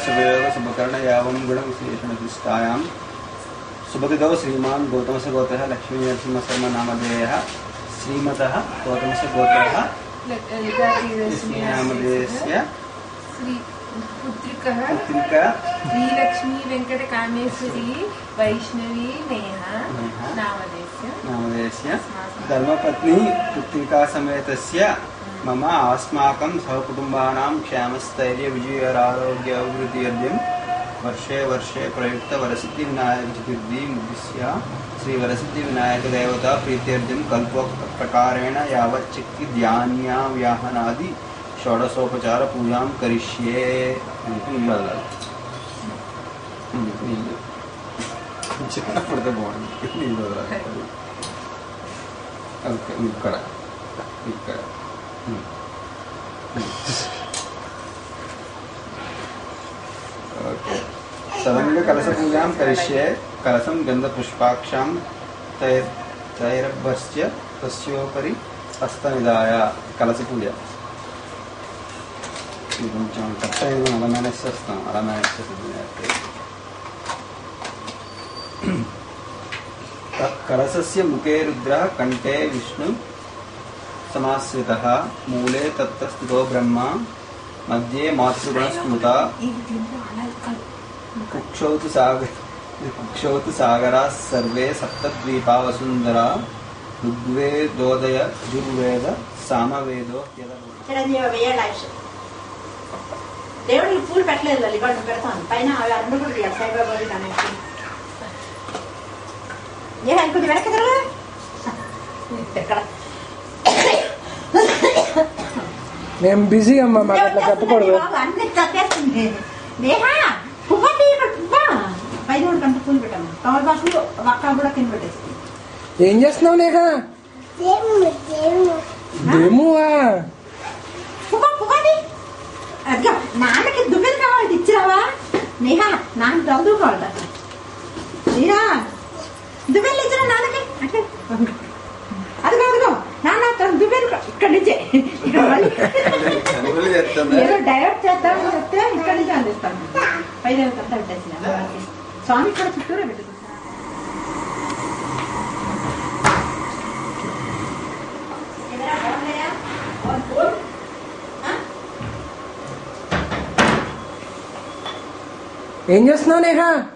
शुभयोग शुभकर्ण यावं गुण विशेषण विशिष्टायां सुभगितौ श्रीमान् गौतमस्य गोत्रः लक्ष्मी नरसिंह शर्मा नामधेयः श्रीमतः गौतमस्य गोत्रः लक्ष्मी नामधेयस्य श्री पुत्रिका श्रीलक्ष्मी वेंकट कामेश्वरी वैष्णवी नेहा नामधेयस्य धर्मपत्नी पुत्रिका समेतस्य मम अस्माकं सहकुटुम्बानां क्षेमस्थैर्य विजयारोग्य अभिवृद्ध्यर्थं वर्षे वर्षे प्रयुक्त वरसिद्धि विनायक चतुर्थी उद्दिश्य श्री वरसिद्धि विनायक देवता प्रीत्यर्थं कल्पप्रकारेण यावच्छक्ति ध्यान्या व्याहनादि षोडशोपचार पूजां करिष्ये। చిన్నప్పుడు బాగుంది ఓకే ఇక్కడ ఇక్కడ ఓకే సదంగ కలశ పూజాం కరిష్యే కలశం గంధపుష్పాక్షాం తైరభ్యస్య తస్యోపరి హస్తనిదాయ కలశ పూజ కొంచెం కరెక్ట్ అయింది అలా మేనేజ్ చేస్తాం అలా మేనేజ్ చేస్తుంది कलशस्य मुखे रुद्रः कंठे विष्णु समाश्रितः मूले तत्तस्थितो ब्रह्मा मध्ये मातृगुणस्मृता कुक्षौ तु सागराः सर्वे सप्तद्वीपा वसुन्धरा ऋग्वेदोदय यजुर्वेद सामवेदो దేవుడికి పూలు పెట్టలేదు ఇవాళ పెడతాను పైన అవి అరెండు కూడా సాయిబాబా కనెక్ట్ కొంచెం వెనక్కి మేము బిజీ అమ్మా మాకు అట్లా చెప్పకూడదు అన్ని తప్పేస్తుంది నేహా పువ్వ పైన కంట పూలు పెట్టాము తమలపాకులు వక్క కూడా కింద పెట్టేస్తుంది. ఏం చేస్తున్నావు నేహా? దేమువా పువ్వది అదిగా నాన్నకి దువ్వెలు కావాలి ఇచ్చిరావా నేహా నాన్న చదువు కావాలట నేహా దువ్వెలు ఇచ్చిన నాన్నకి అంటే అదిగో అదిగో నాన్న దువ్వెలు ఇక్కడి నుంచే ఏదో డైవర్ట్ చేద్దామని చెప్తే ఇక్కడి నుంచి అందిస్తాను పైన అంతా పెట్టేసిన స్వామి కూడా చుట్టూరే పెట్టుకుంటాను. ఏం చేస్తున్నావు నేహా?